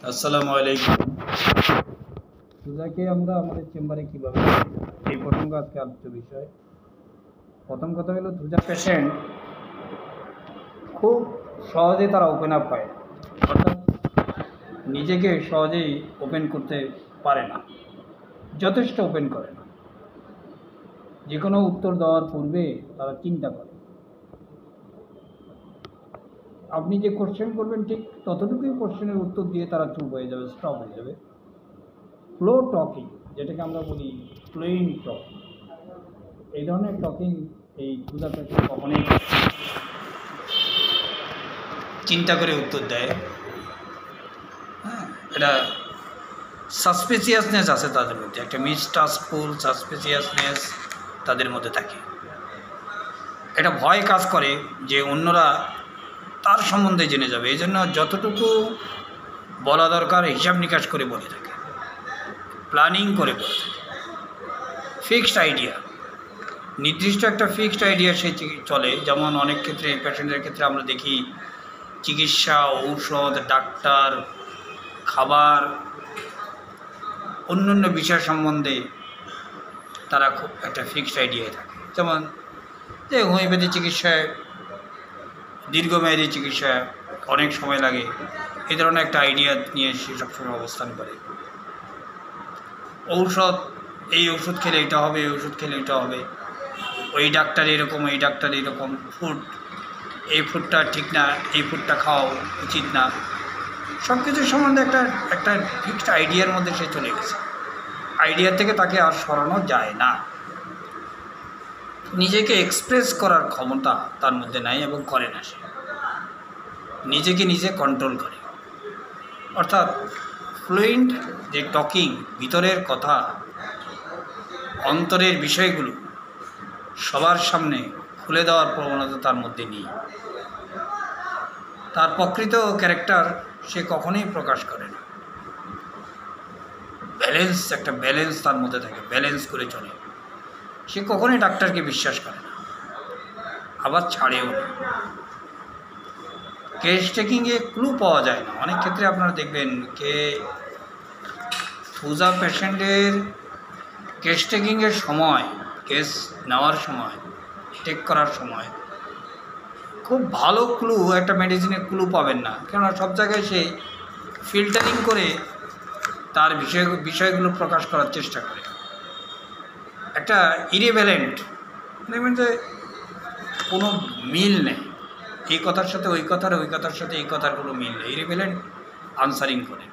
আসসালামু আলাইকুম। রোজাকে আমরা আমাদের চেম্বারে কীভাবে এই প্রসঙ্গ আজকে আলোচ্য বিষয়। প্রথম কথা হলো রোজা পেশেন্ট খুব সহজে তারা ওপেন আপ হয়, অর্থাৎ নিজেকে সহজেই ওপেন করতে পারে না, যথেষ্ট ওপেন করে না। যে কোনো উত্তর দেওয়ার পূর্বে তারা চিন্তা করে। আপনি যে কোশ্চেন করবেন ঠিক ততটুকুই কোশ্চেনের উত্তর দিয়ে তারা চুপ হয়ে যাবে, স্টপ হয়ে যাবে। ফ্লো টকিং, যেটাকে আমরা বলি ফ্লুয়েন্ট টকিং, এই ধরনের টকিং এই রোজা পেশেন্ট কখনোই চিন্তা করে উত্তর দেয়। হ্যাঁ, এটা সাসপিসিয়াসনেস আছে তাদের মধ্যে, একটা মিসট্রাস্টফুল সাসপিসিয়াসনেস তাদের মধ্যে থাকে। এটা ভয় কাজ করে যে অন্যরা তার সম্বন্ধে জেনে যাবে, এই জন্য যতটুকু বলা দরকার হিসাব নিকাশ করে বলে থাকে, প্ল্যানিং করে বলে থাকে। ফিক্সড আইডিয়া, নির্দিষ্ট একটা ফিক্সড আইডিয়া সে চলে। যেমন অনেক ক্ষেত্রে পেশেন্টের ক্ষেত্রে আমরা দেখি চিকিৎসা, ঔষধ, ডাক্তার, খাবার, অন্যান্য বিষয় সম্বন্ধে তারা খুব একটা ফিক্সড আইডিয়ায় থাকে। যেমন যে হোমিওপ্যাথি চিকিৎসায়, দীর্ঘমেয়াদী চিকিৎসা অনেক সময় লাগে, এই ধরনের একটা আইডিয়া নিয়ে সে সবসময় অবস্থান করে। ঔষধ, এই ওষুধ খেলে এটা হবে, এই ওষুধ খেলে এটা হবে, ওই ডাক্তার এরকম, এই ডাক্তার এরকম, ফুড, এই ফুডটা ঠিক না, এই ফুডটা খাওয়া উচিত না, সব কিছুর সম্বন্ধে একটা ফিক্সড আইডিয়ার মধ্যে সে চলে গেছে। আইডিয়া থেকে তাকে আর সরানো যায় না। নিজেকে এক্সপ্রেস করার ক্ষমতা তার মধ্যে নাই এবং করে না। সে নিজেকে নিজে কন্ট্রোল করে, অর্থাৎ ফ্লুয়েন্ট যে টকিং, ভিতরের কথা, অন্তরের বিষয়গুলো সবার সামনে খুলে দেওয়ার প্রবণতা তার মধ্যে নেই। তার প্রকৃত ক্যারেক্টার সে কখনোই প্রকাশ করে না। ব্যালেন্স, একটা ব্যালেন্স তার মধ্যে থাকে, ব্যালেন্স করে চলে। সে কখনোই ডাক্তারকে বিশ্বাস করে না, আবার ছাড়েও না। কেস টেকিংয়ে ক্লু পাওয়া যায় না। অনেক ক্ষেত্রে আপনারা দেখবেন কে রোজা পেশেন্টের কেস টেকিংয়ের সময়, কেস নেওয়ার সময়, টেক করার সময় খুব ভালো ক্লু, একটা মেডিসিনের ক্লু পাবেন না, কেননা সব জায়গায় সে ফিল্টারিং করে তার বিষয়গুলো প্রকাশ করার চেষ্টা করে। একটা ইরিভেলেন্ট, দেখবেন যে কোনো মিল নেই, এই কথার সাথে ওই কথার, ওই কথার সাথে এই কথার কোনো মিল নেই, ইরিভেলেন্ট আনসারিং করে।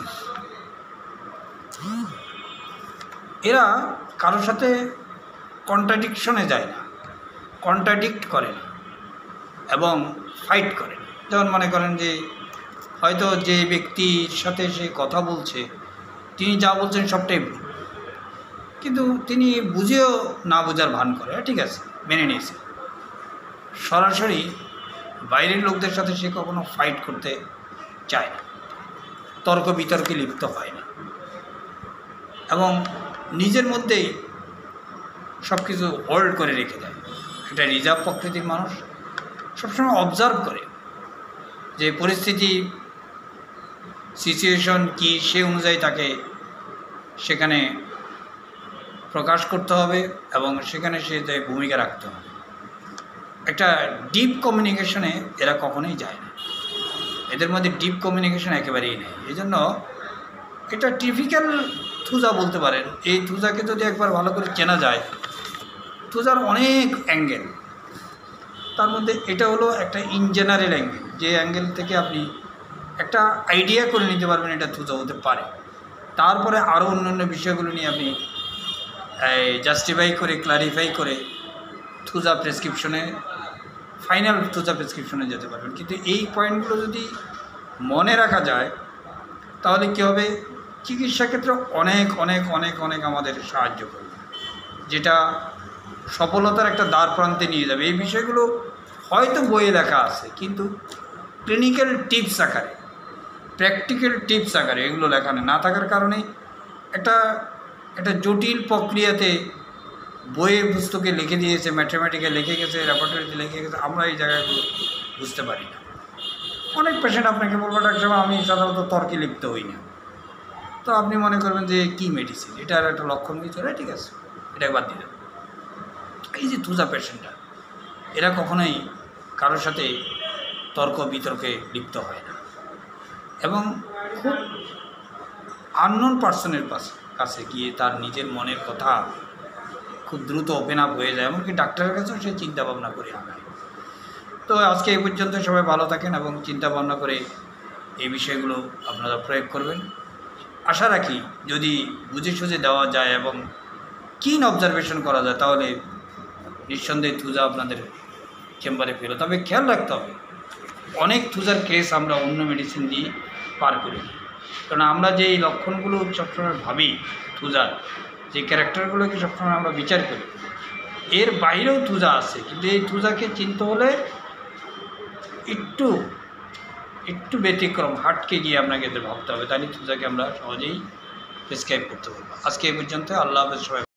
এরা কারোর সাথে কন্ট্রাডিকশনে যায় না, কন্ট্রাডিক্ট করে না এবং ফাইট করে না। যেমন মনে করেন যে হয়তো যে ব্যক্তির সাথে সে কথা বলছে তিনি যা বলছেন সবটাই ভুল, কিন্তু তিনি বুঝেও না বোঝার ভান করে, ঠিক আছে, মেনে নিয়েছে। সরাসরি বাইরের লোকদের সাথে সে কখনো ফাইট করতে চায় না, তর্ক বিতর্কে লিপ্ত হয় না এবং নিজের মধ্যেই সব কিছু হোল্ড করে রেখে দেয়। একটা রিজার্ভ প্রকৃতির মানুষ, সবসময় অবজার্ভ করে যে পরিস্থিতি, সিচুয়েশন কী, সে অনুযায়ী তাকে সেখানে প্রকাশ করতে হবে এবং সেখানে সে তাই ভূমিকা রাখতে হবে। একটা ডিপ কমিউনিকেশনে এরা কখনোই যায় না, এদের মধ্যে ডিপ কমিউনিকেশন একেবারেই নেই। এই জন্য এটা টিপিক্যাল থুজা বলতে পারেন। এই থুজাকে যদি একবার ভালো করে চেনা যায়, থুজার অনেক অ্যাঙ্গেল, তার মধ্যে এটা হলো একটা ইন জেনারেল অ্যাঙ্গেল, যে অ্যাঙ্গেল থেকে আপনি একটা আইডিয়া করে নিতে পারবেন এটা থুজা হতে পারে। তারপরে আরও অন্যান্য বিষয়গুলো নিয়ে আপনি জাস্টিফাই করে, ক্লারিফাই করে থুজা প্রেসক্রিপশনে, ফাইনাল থুজা প্রেসক্রিপশনে যেতে পারবেন। কিন্তু এই পয়েন্টগুলো যদি মনে রাখা যায় তাহলে কী হবে, চিকিৎসা ক্ষেত্রে অনেক অনেক অনেক অনেক আমাদের সাহায্য করবে, যেটা সফলতার একটা দ্বার প্রান্তে নিয়ে যাবে। এই বিষয়গুলো হয়তো বইয়ে লেখা আছে, কিন্তু ক্লিনিক্যাল টিপস আকারে, প্র্যাকটিক্যাল টিপস আকারে এগুলো লেখা না থাকার কারণে একটা জটিল প্রক্রিয়াতে বইয়ে পুস্তকে লিখে দিয়েছে, ম্যাথমেটিক্যাল লিখে গেছে, ল্যাবরেটরিতে লিখে গেছে, আমরা এই জায়গাগুলো বুঝতে পারি না। অনেক পেশেন্ট আপনাকে বলবো ডাক্তার সাহেব আমি সাধারণত তর্কে লিপ্ত হই না, তো আপনি মনে করবেন যে কী মেডিসিন, এটার একটা লক্ষণ চলে, ঠিক আছে এটা বাদ দিয়ে দেন। এই যে তুজা পেশেন্টটা, এরা কখনোই কারোর সাথে তর্ক বিতর্কে লিপ্ত হয় না, এবং খুব আননোন পার্সনের কাছে গিয়ে তার নিজের মনের কথা খুব দ্রুত ওপেন আপ হয়ে যায়, এমনকি ডাক্তারের কাছেও সে চিন্তা ভাবনা করে আগায়। তো আজকে এই পর্যন্ত সবাই ভালো থাকেন এবং চিন্তা ভাবনা করে এই বিষয়গুলো আপনারা প্রয়োগ করবেন। আশা রাখি যদি বুঝে সুঝে দেওয়া যায় এবং কিন অবজারভেশন করা যায় তাহলে নিঃসন্দেহে তুজা আপনাদের চেম্বারে ফেলো। তবে খেয়াল রাখতে হবে, অনেক তুজার কেস আমরা অন্য মেডিসিন দিয়ে পার করি, কারণ আমরা যে এই লক্ষণগুলো সবসময় ভাবি তুজার, যে ক্যারেক্টারগুলোকে সবসময় আমরা বিচার করি, এর বাইরেও তুজা আছে, কিন্তু এই তুজাকে চিনতে হলে একটু ব্যতিক্রম হাটকে গিয়ে আপনাকে ভাবতে হবে, তাহলে তুজাকে আমরা সহজেই প্রেসক্রাইব করতে পারবো। আজকে এই পর্যন্ত, আল্লাহ হাফেজ সবাই।